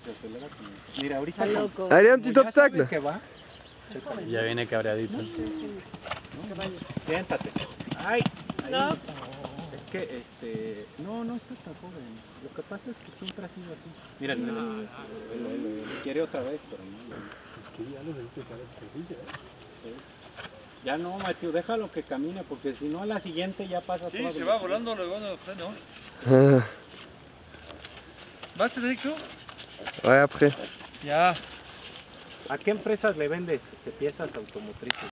Mira, ahorita... Adrián, ¿tú estás tacla? ¿Qué va? Ya viene cabreadito. Siéntate. Ay, No. es que, no está tan joven. Lo que pasa es que siempre ha sido así. Mira, él quiere otra vez, pero no. Es que ya lo viste para el servicio, Ya no, Mateo, déjalo que camine, porque si no a la siguiente ya pasa todo. Sí, se va volando luego de usted, ¿no? ¿Vas directo? Ouais, après. Ya. ¿A qué empresas le vendes piezas automotrices?